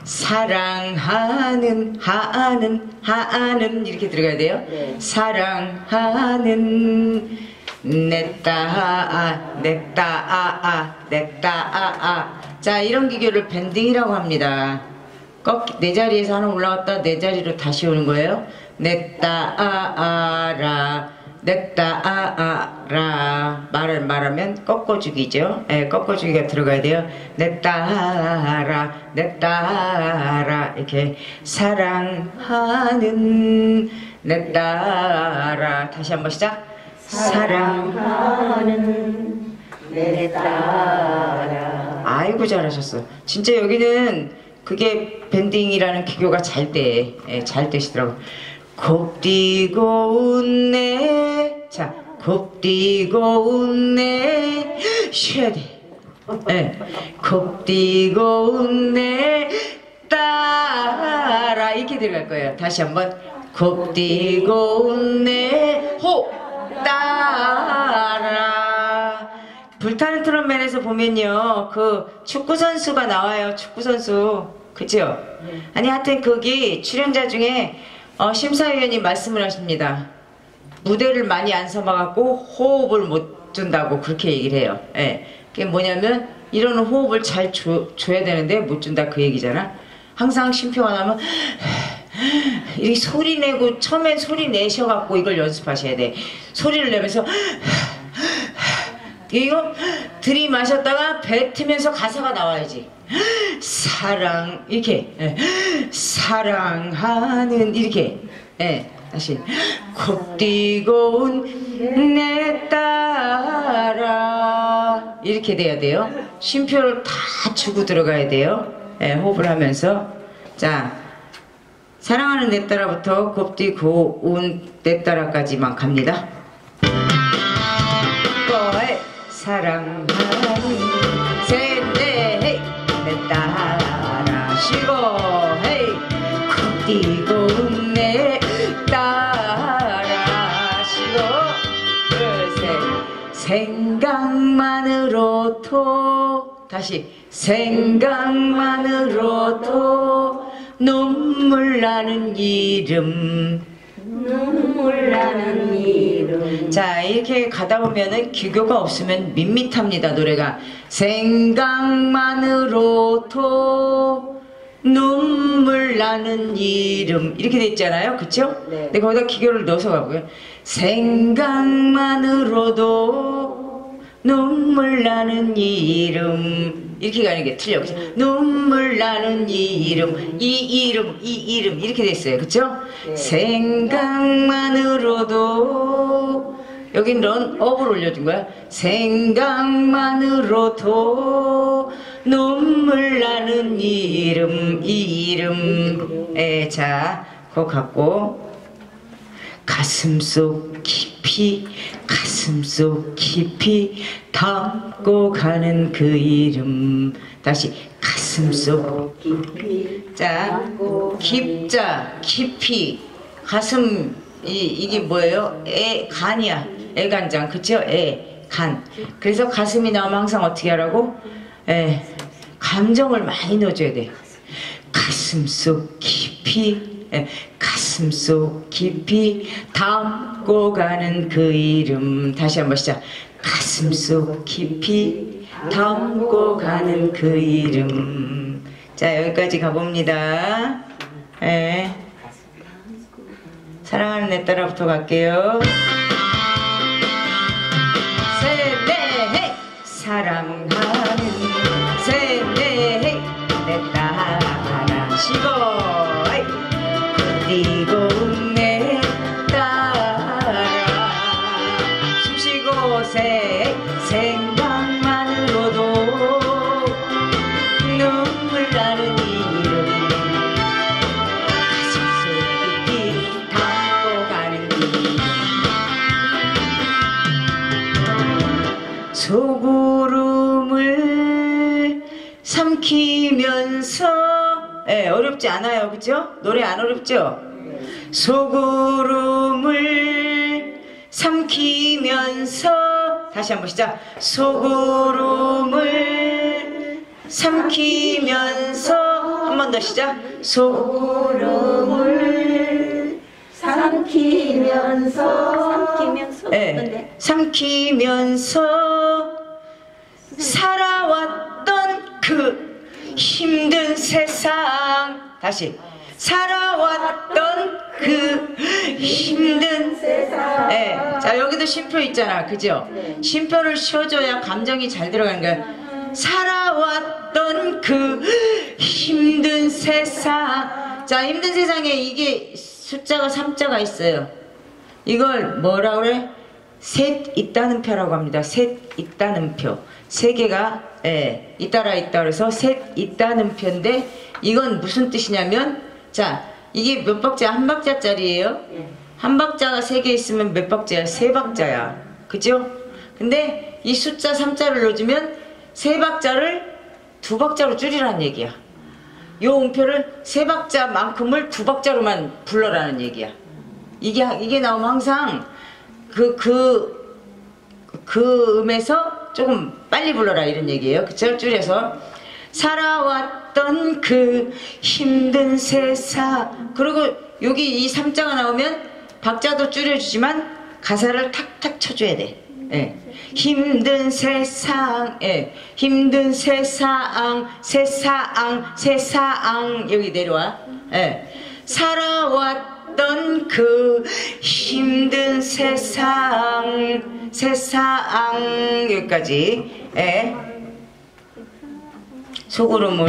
사랑하는 하는 이렇게 들어가야 돼요. 네. 사랑하는 내 따. 자, 이런 기교를 밴딩이라고 합니다. 네 자리에서 하나 올라갔다 네 자리로 다시 오는 거예요. 내 따라 말하면 꺾어주기죠. 예, 꺾어주기가 들어가야 돼요. 내 따라 이렇게 사랑하는 내 따라. 다시 한번 시작. 사랑하는 내 따라. 아이고 잘하셨어. 진짜 여기는 그게 밴딩이라는 기교가 잘 돼. 예, 잘 되시더라고. 곱디고 웃네. 자, 곱디고 웃네. 쉬어야 돼. 예, 곱디고 웃네 따라 이렇게 들어갈 거예요. 다시 한번. 곱디고 웃네 호 따라. 불타는 트롯맨에서 보면요, 그 축구선수가 나와요. 축구선수. 그죠? 아니 하여튼 거기 출연자 중에 심사위원이 말씀을 하십니다. 무대를 많이 안 서봐갖고 호흡을 못 준다고 그렇게 얘기를 해요. 예. 그게 뭐냐면 이런 호흡을 잘 줘야 되는데 못 준다 그 얘기잖아. 항상 쉼표가 나면 이렇게 소리 내고, 처음엔 소리 내셔갖고 이걸 연습하셔야 돼. 소리를 내면서 이거 들이마셨다가 뱉으면서 가사가 나와야지. 사랑 이렇게, 예. 사랑하는 이렇게, 예. 다시 곱디고 온 내 따라 이렇게 돼야 돼요. 쉼표를 다 주고 들어가야 돼요. 예, 호흡을 하면서. 자, 사랑하는 내 따라부터 곱디고 온 내 따라까지만 갑니다. 꺼에 사랑하는 셋넷 헤이 내 따라 쉬고 헤이 곱디고 온 내 따라 쉬고 둘셋 생각만으로도 다시 생각만으로도 눈물 나는 이름. 자, 이렇게 가다 보면은 기교가 없으면 밋밋합니다. 노래가 생각만으로도 눈물 나는 이름 이렇게 돼 있잖아요. 그쵸? 네. 근데 거기다 기교를 넣어서 가고요. 생각만으로도 눈물 나는 이름 이렇게 가는 게 틀려. 그쵸? 눈물 나는 이름 이 이름 이렇게 됐어요. 그쵸? 네. 생각만으로도 여긴 런업을 올려준 거야. 생각만으로도 눈물 나는 이름 에. 자, 그거 갖고 가슴속 깊이 담고 가는 그 이름. 다시 가슴속 깊이. 자, 깊자 깊이 가슴. 이게 뭐예요? 간이야. 애간장. 그쵸? 간. 그래서 가슴이 나오면 항상 어떻게 하라고? 감정을 많이 넣어줘야 돼. 가슴속 깊이 가슴속 깊이 담고 가는 그 이름. 다시 한번 시작. 가슴속 깊이 담고 가는 그 이름. 자, 여기까지 가봅니다. 사랑하는 내 따라부터 갈게요. 셋, 넷, 헤이! 사랑하는 셋, 넷, 헤이! 내 따라 쉬고 헤이! 그리고 내 따라 숨 쉬고 셋, 생각만으로도 눈물 나는 이름. 소구름을 삼키면서 어렵지 않아요. 그죠? 노래 안 어렵죠? 소구름을 삼키면서 다시 한번 시작. 소구름을 삼키면서 한 번 더 시작. 소름을 삼키면서 네. 삼키면서 살아왔던 그 힘든 세상. 다시. 살아왔던 그 힘든 세상. 네. 자, 여기도 쉼표 있잖아. 그죠? 쉼표를 쉬어줘야 감정이 잘 들어가는 거야. 살아왔던 그 힘든 세상. 자, 힘든 세상에 이게 숫자가 3자가 있어요. 이걸 뭐라 그래? 셋 있다는 표라고 합니다. 셋 있다는 표. 세 개가 잇따라 그래서 셋 있다는 표인데 이건 무슨 뜻이냐면, 자, 이게 몇 박자? 한 박자짜리예요. 한 박자가 3개 있으면 몇 박자야? 3박자야. 그죠? 근데 이 숫자 3자를 넣어주면 3박자를 2박자로 줄이라는 얘기야. 요 음표를 3박자만큼을 2박자로만 불러라는 얘기야. 이게 나오면 항상 그 음에서 조금 빨리 불러라 이런 얘기예요. 그쵸? 줄여서 살아왔던 그 힘든 세상. 그리고 여기 이 3자가 나오면 박자도 줄여주지만 가사를 탁탁 쳐줘야 돼. 예. 힘든 세상, 힘든 세상, 세상 여기 내려와. 살아왔던 그 힘든 세상 여기까지. 소구름을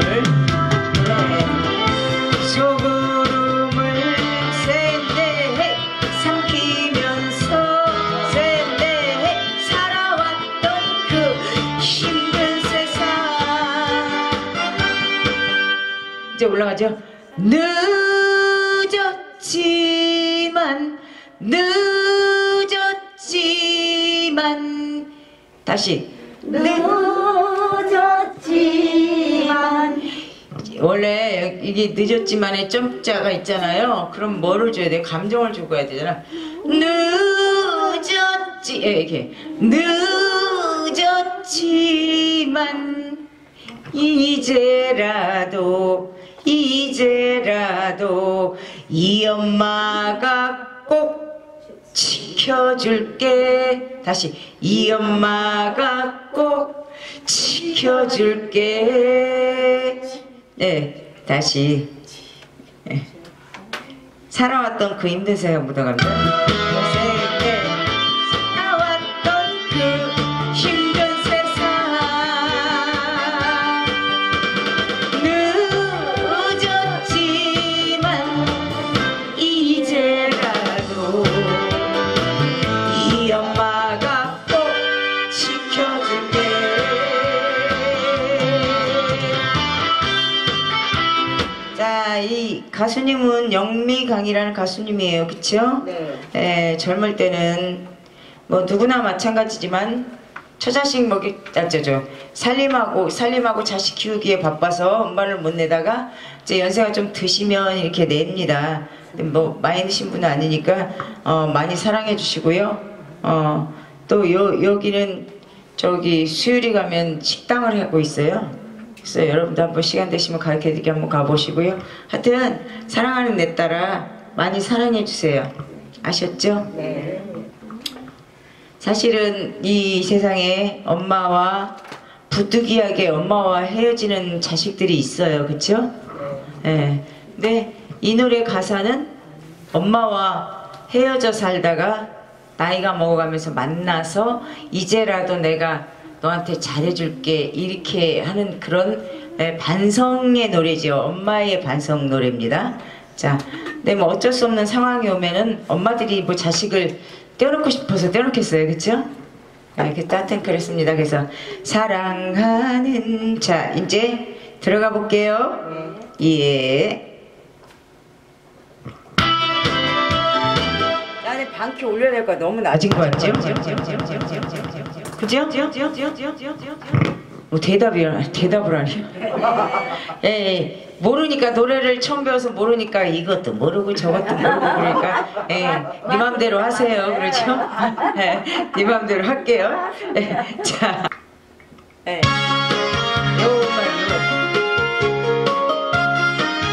소구름을 셋넷 삼키면서 셋넷 살아왔던 그 힘든 세상. 이제 올라가죠. 늦었지만 다시 늦었지만. 원래 이게 늦었지만에 점자가 있잖아요. 그럼 뭐를 줘야 돼? 감정을 주고 가야 되잖아. 늦었지, 이렇게 늦었지만 이제라도 이 엄마가 꼭 지켜줄게. 다시. 이 엄마가 꼭 지켜줄게. 네, 다시. 네. 살아왔던 그 힘든 세상 묻어갑니다. 살아왔던 그 힘든 세상 늦었지만 이제라도 이 엄마가 꼭 지켜줄게. 자, 이 가수님은 영미강이라는 가수님이에요. 그쵸? 네. 젊을 때는 뭐 누구나 마찬가지지만 처자식 살림하고 자식 키우기에 바빠서 엄마를 못 내다가 이제 연세가 좀 드시면 이렇게 냅니다. 뭐 많이 드신 분은 아니니까 많이 사랑해 주시고요. 또 여기는 저기 수유리 가면 식당을 하고 있어요. 그래서 여러분도 한번 시간 되시면 가르쳐드리게 한번 가보시고요. 하여튼 사랑하는 내 딸아 많이 사랑해 주세요. 아셨죠? 네. 사실은 이 세상에 엄마와 부득이하게 엄마와 헤어지는 자식들이 있어요. 그쵸? 네. 근데 이 노래 가사는 엄마와 헤어져 살다가 나이가 먹어가면서 만나서 이제라도 내가 너한테 잘해줄게 이렇게 하는 그런 반성의 노래죠. 엄마의 반성 노래입니다. 자, 근데 뭐 어쩔 수 없는 상황이 오면은 엄마들이 뭐 자식을 떼어놓고 싶어서 떼어놓겠어요. 그쵸? 이렇게 따뜻한 그랬습니다. 그래서 사랑하는, 자 이제 들어가 볼게요. 예. 나는 방키 올려야 될 거야. 너무 낮은 거 같죠? 그죠? 뭐 대답을 하네. 예, 모르니까 노래를 처음 배워서 모르니까 이것도 모르고 저것도 모르고 그러니까 네 맘대로 하세요. 그렇죠? 네 맘대로 할게요. 자, 요말로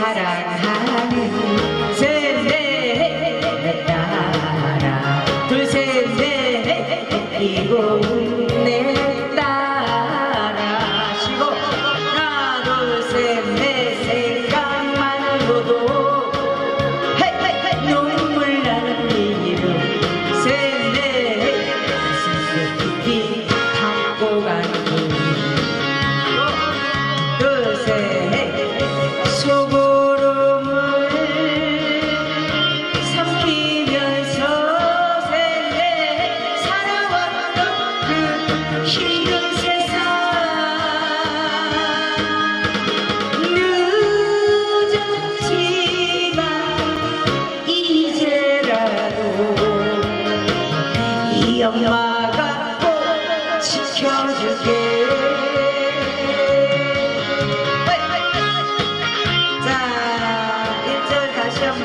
사랑하는 셋넷 따라 둘셋넷 이고 내 따라 쉬고 하나 둘셋넷 생각만으로도 눈물 나는 이름 셋넷 가슴속 깊이 담고 가는 둘셋 소구름을 삼키면서 셋넷 살아왔던 그 힘든 세상 늦었지만 이제라도 이 엄마가 꼭 지켜줄게. 자, 1절 다시 한번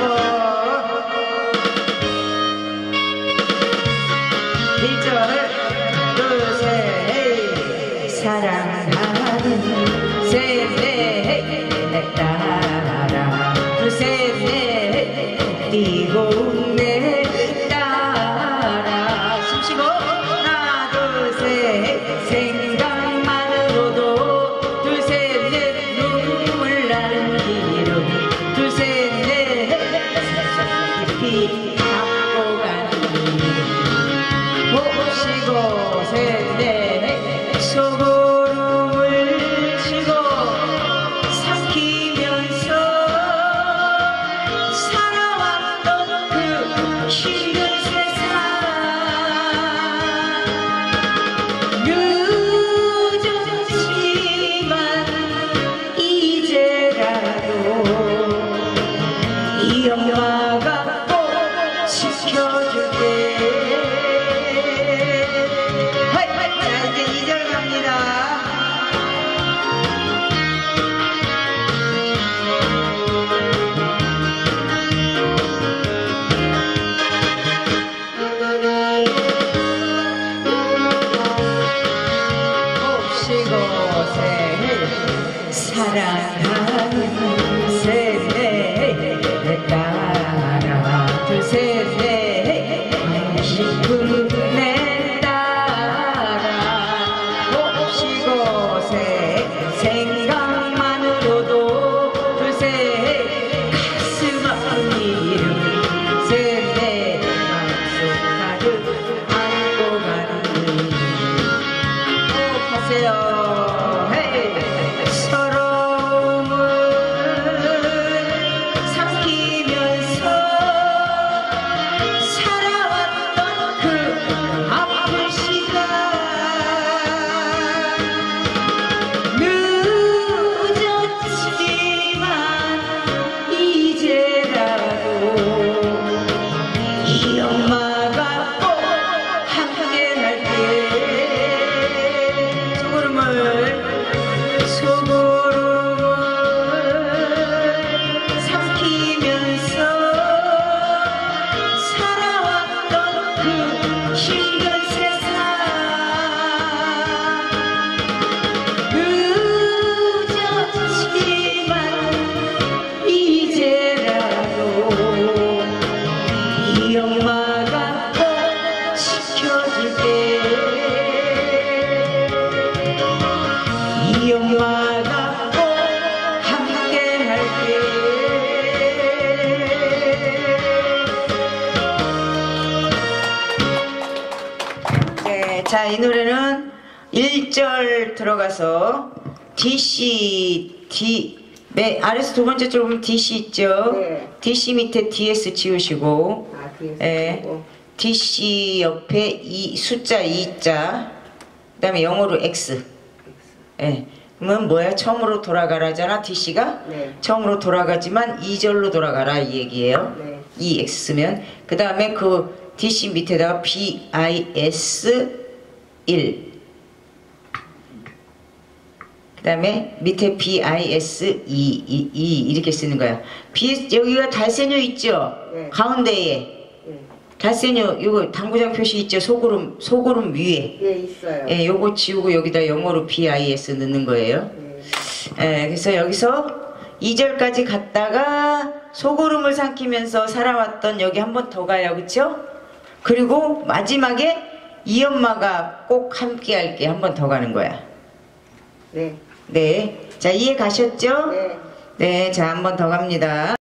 1절을 둘셋 사랑하는 셋넷 따라 둘셋넷 뛰고 내 따라 숨쉬고 하나 둘셋 생각만으로도 둘셋넷 눈물 나는 이름 둘셋넷 깊이 담고 가는 못 쉬고 셋넷 소구름을 쉬고 삼키면서 살아왔던 그 힘든 세상 늦었지만 이제라도 이 엄마가 꼭 지켜줄게. 자, 이제 2절 갑니다. 쉬고 셋 사랑하는 셋넷 따라 둘셋넷 싶은 내 따라 못 쉬고 셋 생각만으로도 둘셋 가슴 아픈 이름 셋넷 마음속 가득 안고 가는 하세요. 서러움을 삼키면서 살아왔던 그 아픈 시간 늦었지만 이제라도 이 엄마가 꼭 함께할게. 소구름을 삼키면서 살아왔던 그 힘든 세상 늦었지만 이제라도 이 엄마가 꼭 지켜줄게. 이 엄마가 꼭 함께할게. 네, 자, 이 노래는 1절 들어가서 아래서 두 번째 줄 보면 DC 있죠? 네. DC 밑에 DS 지우시고 네. DC 옆에 숫자 2자 그 다음에 영어로 X. 예. 그러면 뭐야? 처음으로 돌아가라잖아. DC가 네. 처음으로 돌아가지만 2절로 돌아가라 이 얘기예요. 네. 이 X 쓰면 그 다음에 그 DC 밑에다가 BIS 1 그 다음에 밑에 BIS 2 이렇게 쓰는 거야. 여기가 달세뇨 있죠? 네. 가운데에 달세뇨 이거 당구장 표시 있죠? 소구름 위에. 예, 있어요. 예, 요거 지우고 여기다 영어로 BIS 넣는 거예요. 예, 그래서 여기서 2절까지 갔다가 소고름을 삼키면서 살아왔던 여기 한 번 더 가요. 그쵸? 그리고 마지막에 이 엄마가 꼭 함께 할게 한 번 더 가는 거야. 네. 네. 자, 이해 가셨죠? 네. 네. 자, 한 번 더 갑니다.